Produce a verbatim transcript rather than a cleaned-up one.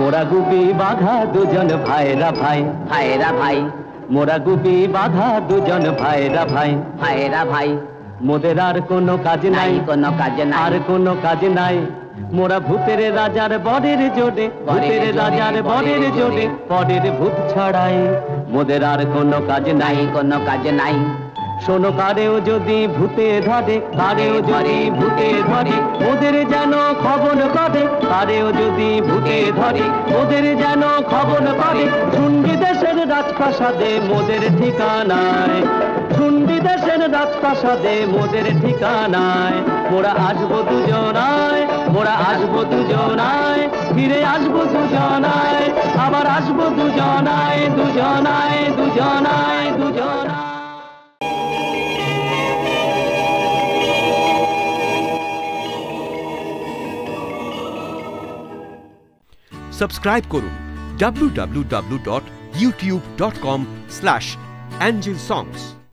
মোরা গুপি বাঘা দুজন ভাইরা ভাই, ভাইরা ভাই, মোরা গুপি বাঘা দুজন ভাইরা ভাই, ভাইরা ভাই। মোদের আর কোনো কাজ নাই, কোনো কাজ নাই, আর কোনো কাজ নাই। মোরা ভূতের রাজার বরের জোড়ে, ভূতের রাজার বরের জোড়ে পরের ভূত ছাড়াই। মোদের আর কোনো কাজ নাই, কোনো কাজ নাই। শোনো কারেও যদি ভূতে ধরে, কারেও যদি ভূতে ধরে, ওদের যেন খবর করে। কারেও যদি ভূতে ধরে, ওদের যেন খবর করে। শুনবি দেশের রাজপ্রাসাদে মোদের ঠিকানায়, শুনবি দেশের রাজপ্রাসাদে মোদের ঠিকানায়। মোরা আসবো দুজনায়, মোরা আসবো দুজনায়, ফিরে আসবো দুজনায়, আবার আসবো দুজনায়, দুজনায়, দুজনায়, দুজনায়। সাবস্ক্রাইব করুন W W W dot YouTube dot com slash Angel সংস।